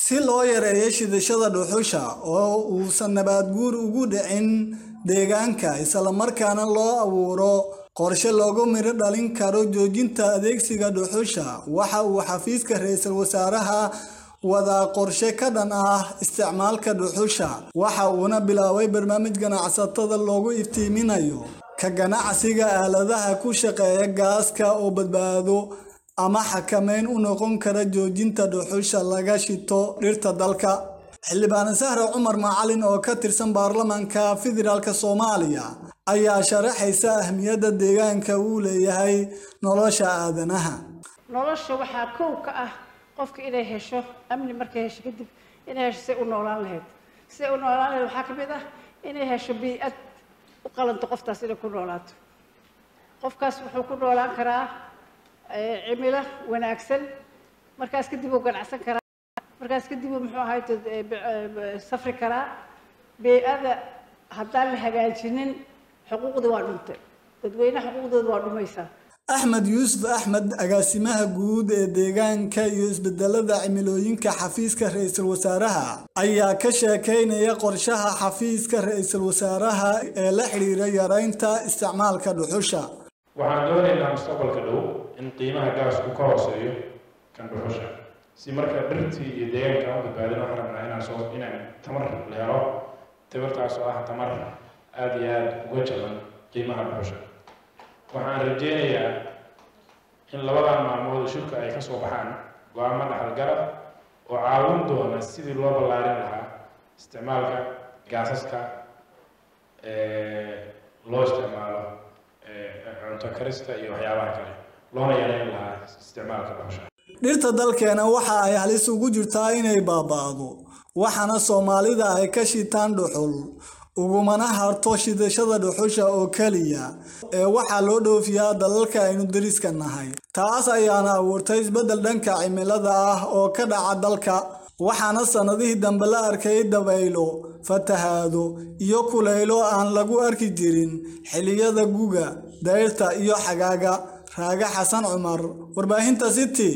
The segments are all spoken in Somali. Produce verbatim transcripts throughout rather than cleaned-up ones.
si loo yareeyo shidashada dhuxusha oo uusan nabaad guur ugu dhicin deegaanka isla markaana loo abuuro qorshe loogu miro dhalin karo joojinta adeegsiga dhuxusha waxa uu xafiiska ra'iisul wasaaraha wada qorshe ka dhan ah isticmaalka dhuxusha waxa uuna bilaabay barnaamij ganacsatada loogu iftiiminayo ka ganacsiga aaladaha ku shaqeeya gaaska oo badbaado ama xakameyn u noqon kara joojinta dhuxusha laga shito dhirta dalka xildhibaan Sahra Cumar Macalin oo ka tirsan baarlamaanka federaalka Soomaaliya ayaa sharaxaysa ahmiyadda deegaanka uu leeyahay nolosha aadanaha nolosha waxa koow ka ah qofka inay hesho amni markay hesho kadib inay hesho si u noolaan lahayd si u noolaan lahayd waxa kamid ah inay hesho bii'ad u qalanto qoftaas inay ku noolaato qofkaas wuxuu ku noolaan karaa cimilo wanaagsan markaas kadib uu ganacsan karaa markaas kadib muxuu ahayd safri karaa bii'ada haddaan la hagaajinin xuquuqda waa dhuntay dadweynaha xuquuqdooda waa dhumaysaa Ahmed Yusuf Ahmed agaasimaha guud ee deegaanka iyo isbedelada cimilooyinka xafiiska ra'iisul wasaaraha ayaa ka sheekeynaya qorshaha xafiiska ra'iisul wasaaraha ee la xiriira yareynta isticmaalka dhuxusha waxaan doonaynaa mustaqbalka dhow in qiimaha gaasku ka hooseeyo kan dhuxusha si marka dhirtii iyo deegaanka u badbaadin waxaan rabnaa inaan soo inaan tamar leero tamartaas oo ah tamar aad iyo aad uga jaban qiimaha dhuxusha waxaan rajeynayaa in labadan maalmood shirka ay ka soo baxaan go'aamo dhaxalgal oo caawin doona sidii loo ballaarin lahaa isticmaalka gaasaska ee loo isticmaalo cunto karista iyo waxyaabaha kale loona yareyn lahaa isticmaalka dhuxusha dhirta dalkeena waxa ay halis ugu jirtaa inay baaba'do waxaana Soomaalida ay ka shitaan dhuxul ugumana harto shidashada dhuxusha oo kaliya ee waxa loo dhoofiyaa dalalka aynu dariska nahay taas ayaana abuurtay isbedel dhanka cimilada ah oo ka dhaca dalka waxaana sanadihii dambe la arkay dabaylo fatahaado iyo kulaylo aan lagu arki jirin xilliyada guga dayrta iyo xagaaga Raaga Xasan Cumar warbaahinta City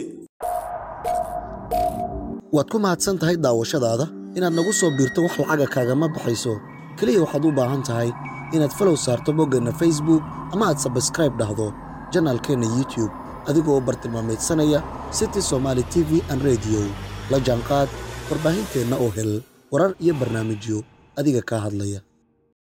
waad ku mahadsan tahay daawashadaada inaad nagu soo biirto wax lacag kaaga ma baxayso kaliya waxaad u baahan tahay inaad follow saarto boggana Facebook ama aad subscribe dhahdo channelkeena YouTube adigoo bartilmaameedsanaya City Somali T V and Radio la jaanqaad warbaahinteena oo hel warar iyo barnaamijyo adiga ka hadlaya